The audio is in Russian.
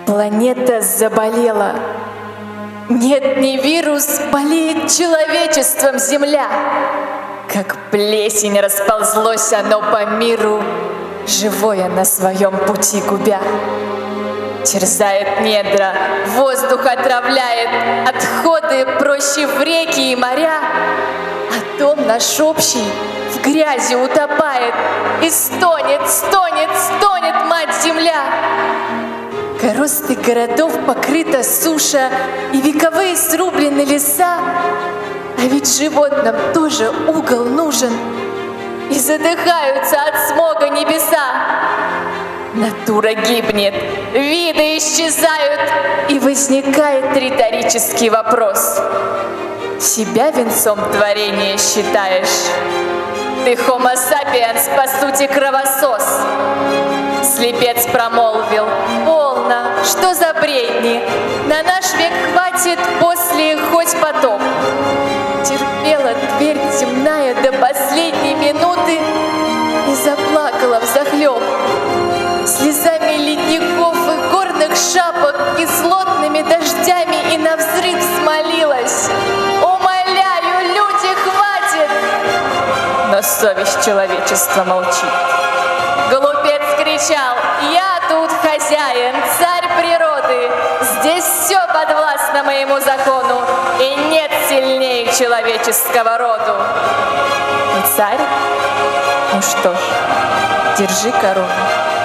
Планета заболела. Нет, не вирус, болеет человечеством Земля. Как плесень расползлось оно по миру, живое на своем пути губя. Терзает недра, воздух отравляет, отходы проще в реки и моря. А дом наш общий в грязи утопает, и стонет, стонет, стонет мать-земля. Коросты городов покрыта суша, и вековые срублены леса. А ведь животным тоже угол нужен, и задыхаются от смога небеса. Натура гибнет, виды исчезают, и возникает риторический вопрос: себя венцом творения считаешь? Ты Homo sapiens, по сути, кровосос. Слепец промолвил: полно, что за бредни? На наш век хватит, после хоть потоп. Терпела дверь темная до последней минуты и заплакала взахлеб. Слезами ледников и горных шапок, кислотными дождями и навзрыд смолилась: умоляю, люди, хватит! Но совесть человечества молчит. Глупец кричал: я тут хозяин, царь природы, здесь все подвластно моему закону, и нет сильнее человеческого роду. И царь? Ну что ж, держи корону.